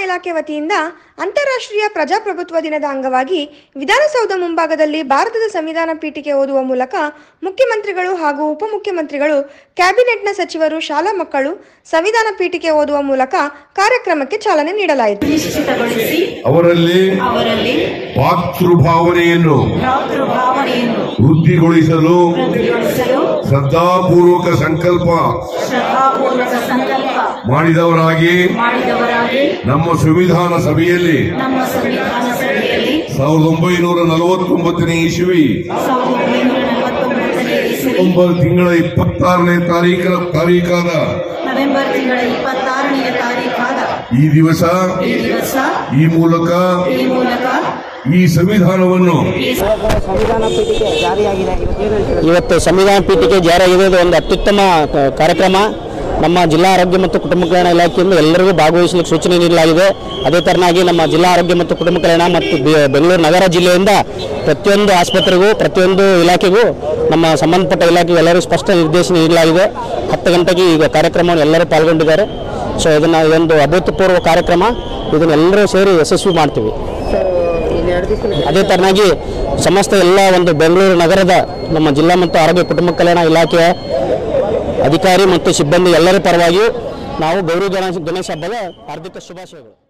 ಇಲಾಖೆ ವತಿಯಿಂದ ಅಂತಾರಾಷ್ಟ್ರೀಯ ಪ್ರಜಾಪ್ರಭುತ್ವ ದಿನದ ಅಂಗವಾಗಿ ವಿಧಾನಸೌಧ ಮುಂಭಾಗದಲ್ಲಿ ಭಾರತದ ಸಂವಿಧಾನ ಪೀಠಿಕೆ ಓದುವ ಮೂಲಕ ಮುಖ್ಯಮಂತ್ರಿಗಳು ಹಾಗೂ ಉಪಮುಖ್ಯಮಂತ್ರಿಗಳು, ಕ್ಯಾಬಿನೆಟ್ನ ಸಚಿವರು, ಶಾಲಾ ಮಕ್ಕಳು ಸಂವಿಧಾನ ಪೀಠಿಕೆ ಓದುವ ಮೂಲಕ ಕಾರ್ಯಕ್ರಮಕ್ಕೆ ಚಾಲನೆ ನೀಡಲಾಯಿತು. ಅವರಲ್ಲಿ ಭಾವನೆಯನ್ನು ವೃದ್ಧಿಗೊಳಿಸಲು ಶ್ರದ್ಧಾಪೂರ್ವಕ ಸಂಕಲ್ಪ ಮಾಡಿದವರಾಗಿ ನಮ್ಮ ಸಂವಿಧಾನ ಸಭೆಯಲ್ಲಿ 1949ನೇ ಇಸವಿ ನವೆಂಬರ್ ತಿಂಗಳ 26ನೇ ತಾರೀಖಾದ ಈ ದಿವಸ ಈ ಮೂಲಕ ಈ ಸಂವಿಧಾನವನ್ನು ಇವತ್ತು ಸಂವಿಧಾನ ಪೀಠಿಕೆ ಜಾರಿಯಾಗಿದೆ. ಒಂದು ಅತ್ಯುತ್ತಮ ಕಾರ್ಯಕ್ರಮ. ನಮ್ಮ ಜಿಲ್ಲಾ ಆರೋಗ್ಯ ಮತ್ತು ಕುಟುಂಬ ಕಲ್ಯಾಣ ಇಲಾಖೆಯಿಂದ ಎಲ್ಲರಿಗೂ ಭಾಗವಹಿಸಲಿಕ್ಕೆ ಸೂಚನೆ ನೀಡಲಾಗಿದೆ. ಅದೇ ತರನಾಗಿ ನಮ್ಮ ಜಿಲ್ಲಾ ಆರೋಗ್ಯ ಮತ್ತು ಕುಟುಂಬ ಕಲ್ಯಾಣ ಮತ್ತು ಬೆಂಗಳೂರು ನಗರ ಜಿಲ್ಲೆಯಿಂದ ಪ್ರತಿಯೊಂದು ಆಸ್ಪತ್ರೆಗೂ ಪ್ರತಿಯೊಂದು ಇಲಾಖೆಗೂ ನಮ್ಮ ಸಂಬಂಧಪಟ್ಟ ಇಲಾಖೆಗೂ ಎಲ್ಲರಿಗೂ ಸ್ಪಷ್ಟ ನಿರ್ದೇಶನ ನೀಡಲಾಗಿದೆ. 10 ಗಂಟೆಗೆ ಈಗ ಕಾರ್ಯಕ್ರಮವನ್ನು ಎಲ್ಲರೂ ಪಾಲ್ಗೊಂಡಿದ್ದಾರೆ. ಸೊ ಇದೊಂದು ಅಭೂತಪೂರ್ವ ಕಾರ್ಯಕ್ರಮ. ಇದನ್ನೆಲ್ಲರೂ ಸೇರಿ ಯಶಸ್ವಿ ಮಾಡ್ತೀವಿ. ಅದೇ ತರನಾಗಿ ಸಮಸ್ತ ಎಲ್ಲ ಒಂದು ಬೆಂಗಳೂರು ನಗರದ ನಮ್ಮ ಜಿಲ್ಲಾ ಮತ್ತು ಆರೋಗ್ಯ ಕುಟುಂಬ ಕಲ್ಯಾಣ ಇಲಾಖೆಯ ಅಧಿಕಾರಿ ಮತ್ತು ಸಿಬ್ಬಂದಿ ಎಲ್ಲರ ಪರವಾಗಿಯೂ ನಾವು ಗೌರಿ ಗಣೇಶ ಹಬ್ಬದ ಹಾರ್ದಿಕ ಶುಭಾಶಯಗಳು.